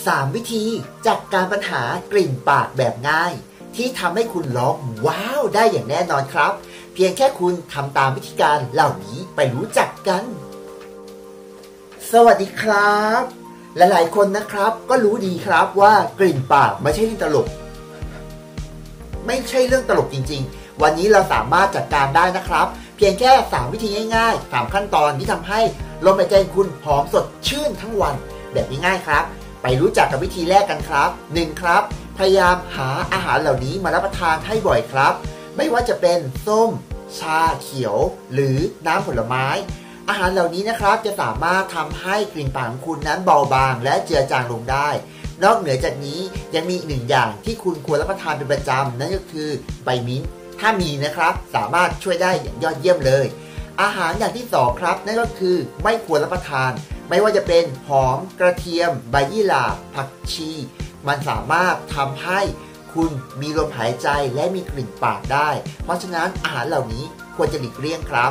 3 วิธีจัดการปัญหากลิ่นปากแบบง่ายที่ทำให้คุณร้องว้าวได้อย่างแน่นอนครับเพียงแค่คุณทำตามวิธีการเหล่านี้ไปรู้จักกันสวัสดีครับหลายๆคนนะครับก็รู้ดีครับว่ากลิ่นปากไม่ใช่เรื่องตลกไม่ใช่เรื่องตลกจริงๆวันนี้เราสามารถจัดการได้นะครับเพียงแค่3 วิธีง่ายๆ3 ขั้นตอนที่ทำให้ลมหายใจคุณหอมสดชื่นทั้งวันแบบง่ายๆครับไปรู้จักกับวิธีแรกกันครับ 1. ครับพยายามหาอาหารเหล่านี้มารับประทานให้บ่อยครับไม่ว่าจะเป็นส้มชาเขียวหรือน้ำผลไม้อาหารเหล่านี้นะครับจะสามารถทำให้กลิ่นปากของคุณนั้นเบาบางและเจือจางลงได้นอกเหนือจากนี้ยังมีอีก1 อย่างที่คุณควรรับประทานเป็นประจำนั่นก็คือใบมิ้นท์ถ้ามีนะครับสามารถช่วยได้อย่างยอดเยี่ยมเลยอาหารอย่างที่2ครับนั่นก็คือไม่ควรรับประทานไม่ว่าจะเป็นหอมกระเทียมใบยี่หร่าผักชีมันสามารถทำให้คุณมีลมหายใจและมีกลิ่นปากได้เพราะฉะนั้นอาหารเหล่านี้ควรจะหลีกเลี่ยงครับ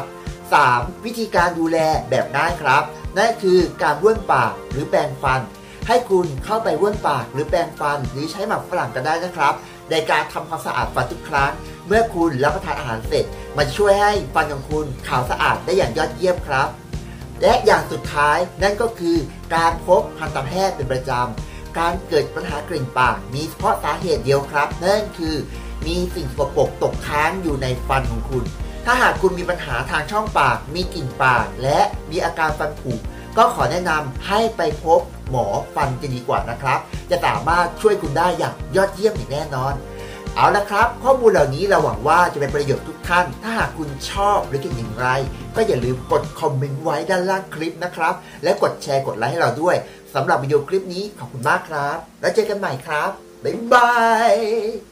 3. วิธีการดูแลแบบง่ายครับนั่นคือการบ้วนปากหรือแปรงฟันให้คุณเข้าไปบ้วนปากหรือแปรงฟันหรือใช้หมากฝรั่งก็ได้นะครับในการทำความสะอาดฟันทุกครั้งเมื่อคุณรับประทานอาหารเสร็จมันช่วยให้ฟันของคุณขาวสะอาดได้อย่างยอดเยี่ยมครับและอย่างสุดท้ายนั่นก็คือการพบทันตแพทย์เป็นประจำการเกิดปัญหากลิ่นปากมีเฉพาะสาเหตุเดียวครับนั่นคือมีสิ่งสกปรกตกค้างอยู่ในฟันของคุณถ้าหากคุณมีปัญหาทางช่องปากมีกลิ่นปากและมีอาการฟันผุก็ขอแนะนำให้ไปพบหมอฟันจะดีกว่านะครับจะสามารถช่วยคุณได้อย่างยอดเยี่ยมอย่างแน่นอนเอาละครับข้อมูลเหล่านี้เราหวังว่าจะเป็นประโยชน์ทุกท่านถ้าหากคุณชอบหรือคิดอย่างไรก็อย่าลืมกดคอมเมนต์ไว้ด้านล่างคลิปนะครับและกดแชร์กดไลค์ให้เราด้วยสำหรับวิดีโอคลิปนี้ขอบคุณมากครับแล้วเจอกันใหม่ครับบ๊ายบาย